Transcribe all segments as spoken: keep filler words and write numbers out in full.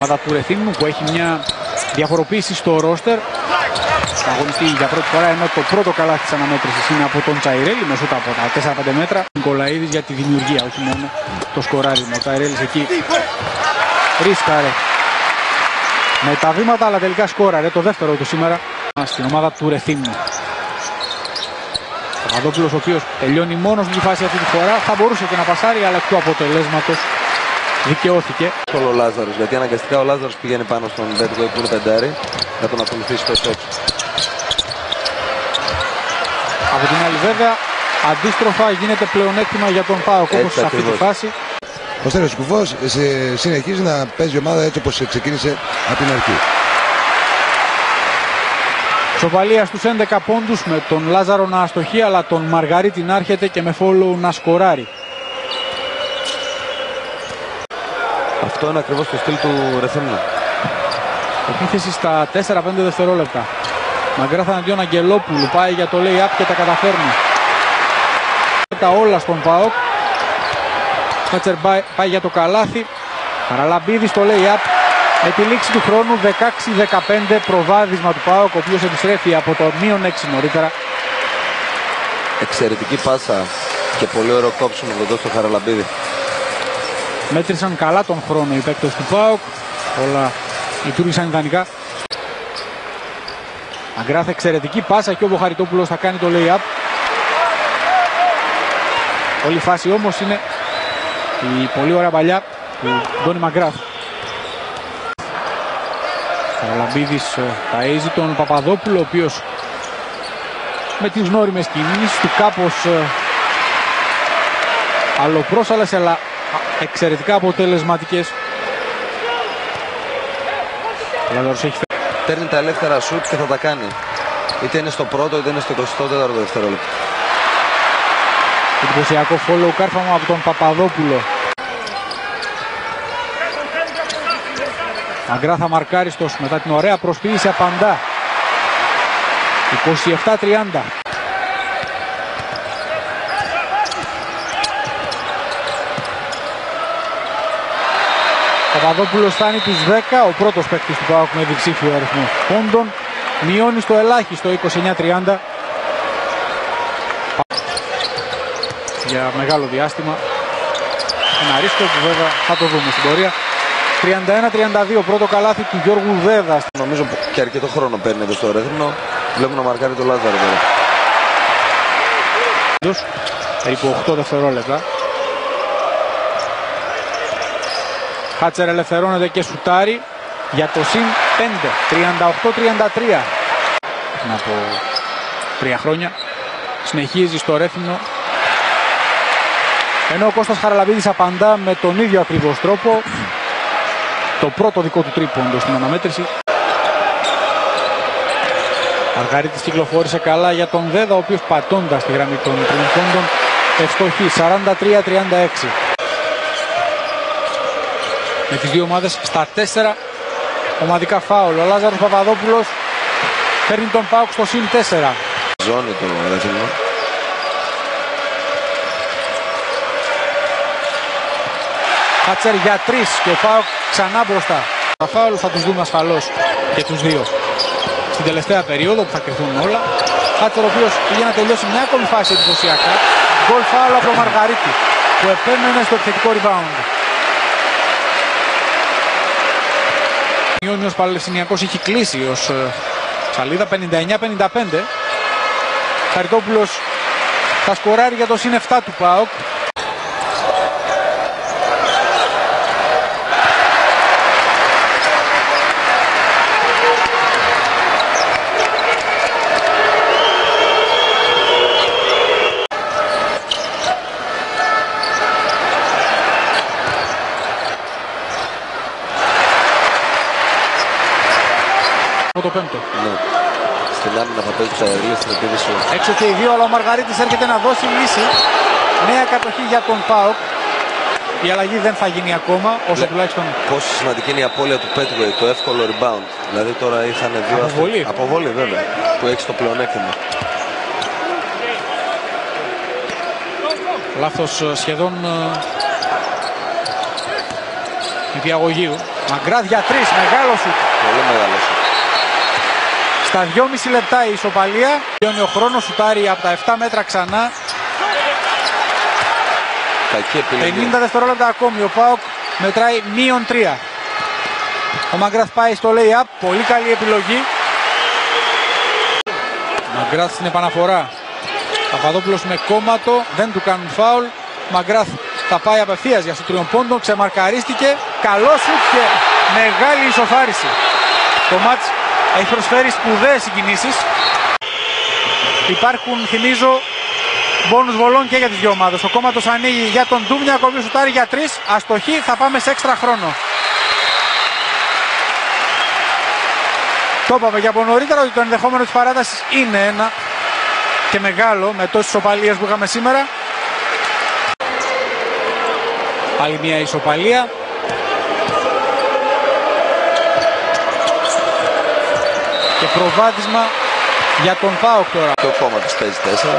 ομάδα του Ρεθύμνου που έχει μια διαφοροποίηση στο ρόστερ. Αγωνιστεί για πρώτη φορά, ενώ το πρώτο καλάθι της αναμέτρησης είναι από τον Τσαϊρέλη με σούτα από τα τέσσερα πέντε μέτρα. Νικολαίδης για τη δημιουργία, όχι μόνο το σκοράρισμα. Ο Τσαϊρέλης εκεί ρίσκαρε με τα βήματα, αλλά τελικά σκόραρε το δεύτερο του σήμερα στην ομάδα του Ρεθύμνου. Ο Παπαδόπουλος, ο οποίος τελειώνει μόνος στη φάση αυτή τη φορά, θα μπορούσε και να πασάρει, αλλά εκ του αποτελέσματος δικαιώθηκε. Ο Λάζαρος, γιατί αναγκαστικά ο Λάζαρος πηγαίνει πάνω στον Μπέτγκοϊ που είναι πεντάρι, να τον ακολουθήσει το σόξ. Από την άλλη βέβαια, αντίστροφα γίνεται πλεονέκτημα για τον ΠΑΟΚ, όπως σε αυτή τη φάση. Ο Στέλιος Κουφός συνεχίζει να παίζει ομάδα έτσι όπως ξεκίνησε από την αρχή. Σοβαλία στους έντεκα πόντους με τον Λάζαρο να αστοχεί, αλλά τον Μαργαρίτη να έρχεται και με follow να σκοράρει. Αυτό είναι ακριβώς το στυλ του Ρεθύμνου. Επίθεση στα τέσσερα πέντε δευτερόλεπτα. Μαγκράθα αντίον Αγγελόπουλου, πάει για το lay-up και τα καταφέρνει. Τα όλα στον ΠΑΟΚ. Χάτσερ πάει για το καλάθι. Χαραλαμπίδης στο lay-up. Με τη λήξη του χρόνου δεκαέξι δεκαπέντε προβάδισμα του ΠΑΟΚ, ο οποίος επιστρέφει από το μείον έξι νωρίτερα. Εξαιρετική πάσα και πολύ ωραίο κόψιμο εδώ στο Χαραλαμπίδη. Μέτρησαν καλά τον χρόνο οι παίκτες του ΠΑΟΚ. Όλα λειτουργήσαν ιδανικά. Αγκράθ, εξαιρετική πάσα και ο Βοχαριτόπουλος θα κάνει το lay-up. Όλη η φάση όμως είναι η πολύ ωραία παλιά του Ντόνι Μαγκράθ. Χαραλαμπίδης ταΐζει τον Παπαδόπουλο, ο οποίος με τις γνώριμες κινήσεις του κάπως αλλοπρόσαλες, αλλά εξαιρετικά αποτελεσματικές. Ο Λάζαρος έχει Παίρνει τα ελεύθερα σουτ και θα τα κάνει. Είτε είναι στο πρώτο είτε είναι στο εικοστό τέταρτο δευτερόλεπτο. εντυπωσιακό follow κάρφαμα από τον Παπαδόπουλο. Αγκράθα μαρκάριστος μετά την ωραία προσποίηση απαντά. είκοσι επτά τριάντα. Παπαδόπουλος φτάνει τους δέκα, ο πρώτος παίκτης του ΠΑΟΚ με διψήφιο αριθμό πόντων. Μειώνει στο ελάχιστο είκοσι εννιά τριάντα. Για μεγάλο διάστημα. Ένα ρίσκο που βέβαια θα το δούμε στην πορεία. τριάντα ένα τριάντα δύο, πρώτο καλάθι του Γιώργου Δέδα. Νομίζω και αρκετό χρόνο παίρνει εδώ στο Ρέθυμνο. Βλέπουμε να μαρκάρει το Λάζαρο τώρα. Περίπου οκτώ δευτερόλεπτα. Χάτσερ ελευθερώνεται και σουτάρει για το συν πέντε. τριάντα οκτώ τριάντα τρία. Πριν από τρία χρόνια. Συνεχίζει στο Ρέθυμνο. Ενώ ο Κώστας Χαραλαμπίδης απαντά με τον ίδιο ακριβώς τρόπο. Το πρώτο δικό του τρίποντο στην αναμέτρηση. Μαργαρίτης κυκλοφόρησε καλά για τον Δέδα, ο οποίος πατώντας τη γραμμή των τριών πόντων ευστοχεί. Σαράντα τρία τριάντα έξι. Με τις δύο ομάδες στα τέσσερα ομαδικά φάουλ. Ο Λάζαρος Παπαδόπουλος φέρνει τον ΠΑΟΚ στο συν τέσσερα. Ζώνη το Ρέθυμνο. Χάτσερ για τρεις και ο ΠΑΟΚ ξανά μπροστά. Τα φάουλ θα τους δούμε ασφαλώς και τους δύο στην τελευταία περίοδο που θα κρυθούν όλα. Χάτσερ ο οποίος πήγε να τελειώσει μια ακόμη φάση εντυπωσιακά. Γκολ φάουλ από τον Μαργαρίτη που επέμενε στο επιθετικό rebound. Ο Ιόνιος Παλαιστινιακός έχει κλείσει ως σαλίδα πενήντα εννιά πενήντα πέντε. Χαριτόπουλος θα σκοράρει για το συν επτά του ΠΑΟΚ. Το πέμπτο. Ναι. Στην άμυνα θα παίζει Τσαϊρέλη, στην επίδυση. Έξω και οι δύο, αλλά ο Μαργαρίτης έρχεται να δώσει λύση. Νέα κατοχή για τον ΠΑΟΚ. Η αλλαγή δεν θα γίνει ακόμα, όσο Λε, τουλάχιστον. Πόσο σημαντική είναι η απώλεια του Πέτγοϊ, το εύκολο rebound. Δηλαδή τώρα είχαν δύο αποβολή. Αυτο... Αποβολή βέβαια, που έχει το πλεονέκτημα. Λάθος σχεδόν νηπιαγωγείου. Μαγκράθ για τρεις, μεγάλο σουτ. Πολύ μεγάλο σουτ. Στα δυόμιση λεπτά η ισοπαλία. Τελειώνει ο χρόνος, σουτάρει από τα επτά μέτρα ξανά. Κακή επιλογή. πενήντα δευτερόλεπτα ακόμη. Ο ΠΑΟΚ μετράει μείον τρία. Ο Μαγκράθ πάει στο lay-up. Πολύ καλή επιλογή. Μαγκράθ στην επαναφορά. Παπαδόπουλος με κόμματο. Δεν του κάνουν φάουλ. Μαγκράθ θα πάει απευθείας για στο τριών πόντων. Ξεμαρκαρίστηκε. Καλό σουτ και μεγάλη ισοφάριση. Το μάτς έχει προσφέρει σπουδαίες συγκινήσεις. Υπάρχουν, θυμίζω, μπόνους βολών και για τις δύο ομάδες. Ο κόμματος ανοίγει για τον Ντούμνιακ, ο οποίος σουτάρει για τρεις. Αστοχή, θα πάμε σε έξτρα χρόνο. Το είπαμε και από νωρίτερα ότι το ενδεχόμενο της παράτασης είναι ένα και μεγάλο με τόσες ισοπαλίες που είχαμε σήμερα. Άλλη μια ισοπαλία. Και προβάδισμα για τον ΠΑΟΚ τώρα. Και ο κόμματος παίζει τέσσερα.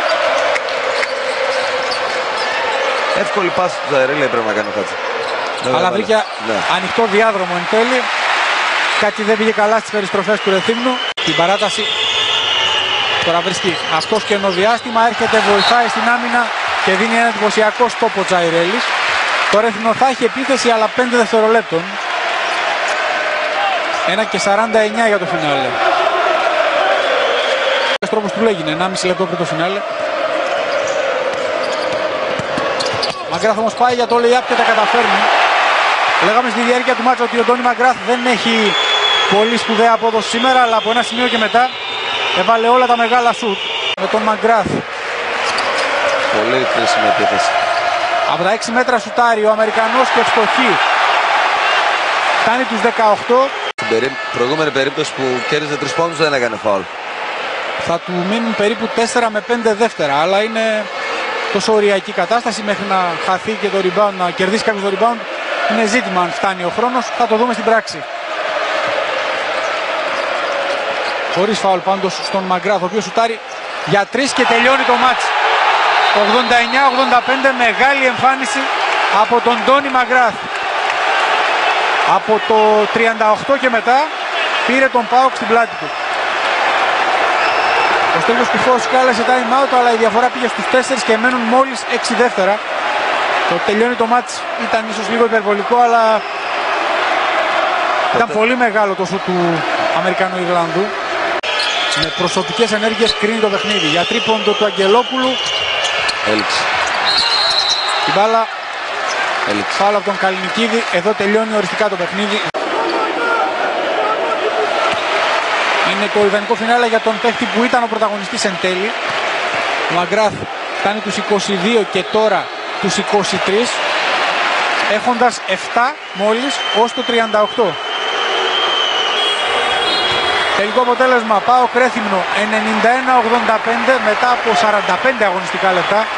Εύκολη πάση του Ζαερίλη πρέπει να κάνει κάτι. Αλλά βρήκε ναι. ανοιχτό διάδρομο εν τέλει. Κάτι δεν πήγε καλά στις περιστροφές του Ρεθύμνου. Την παράταση τώρα βρίσκει αυτός καινοδιάστημα. Έρχεται, βοηθάει στην άμυνα και δίνει ένα εντυπωσιακό στόπο Τζαϊρέλης. Το Ρεθύμνο θα έχει επίθεση αλλά πέντε δευτερολέπτων. ένα και σαράντα εννιά για το φινάλε. Ο τρόπος του λέγει ενάμιση λεπτό πριν το φινάλε. Μαγκράθ όμως πάει για το lay-up και τα καταφέρνει. Λέγαμε στη διάρκεια του μάτσα ότι ο Ντόνι Μαγκράθ δεν έχει πολύ σπουδαία απόδοση σήμερα, αλλά από ένα σημείο και μετά έβαλε όλα τα μεγάλα σουτ με τον Μαγκράθ. Πολύ κρίσιμη επίθεση. Από τα έξι μέτρα σουτάρει ο Αμερικανός και ευστοχή. Φτάνει τους δεκαοκτώ. Στην περί... προηγούμενη περίπτωση που κέρδιζε τρεις πόντους δεν έκανε φάουλ. Θα του μείνουν περίπου τέσσερα με πέντε δεύτερα, αλλά είναι τόσο οριακή κατάσταση μέχρι να χαθεί και το rebound, να κερδίσει κάποιος το rebound. Είναι ζήτημα αν φτάνει ο χρόνος, θα το δούμε στην πράξη. Χωρίς φάουλ πάντως στον Μαγκράθ, ο οποίος σουτάρει για τρεις και τελειώνει το μάτς. ογδόντα εννιά ογδόντα πέντε, μεγάλη εμφάνιση από τον Ντόνι Μαγκράθ. Από το τριάντα οκτώ και μετά πήρε τον ΠΑΟΚ στην πλάτη του. Ο Στέλιος Κουφός κάλεσε time out, αλλά η διαφορά πήγε στους τέσσερα και μένουν μόλις έξι δεύτερα. Το τελειώνει το μάτς, ήταν ίσως λίγο υπερβολικό, αλλά ήταν πολύ μεγάλο το σουτ του Αμερικανού-Ιρλανδού. Με προσωπικές ενέργειες κρίνει το παιχνίδι. Για τρίποντο του Αγγελόπουλου. Έλειξε. Η μπάλα Έλειξε. φάουλ από τον Καλινικίδη. Εδώ τελειώνει οριστικά το παιχνίδι. Είναι το ιδανικό φινάλε για τον παίχτη που ήταν ο πρωταγωνιστής εν τέλει. Ο Μαγκράθ φτάνει τους είκοσι δύο και τώρα τους είκοσι τρία, έχοντας επτά μόλις ως το τριάντα οκτώ. Τελικό αποτέλεσμα ΠΑΟΚ Ρέθυμνο ενενήντα ένα ογδόντα πέντε μετά από σαράντα πέντε αγωνιστικά λεπτά.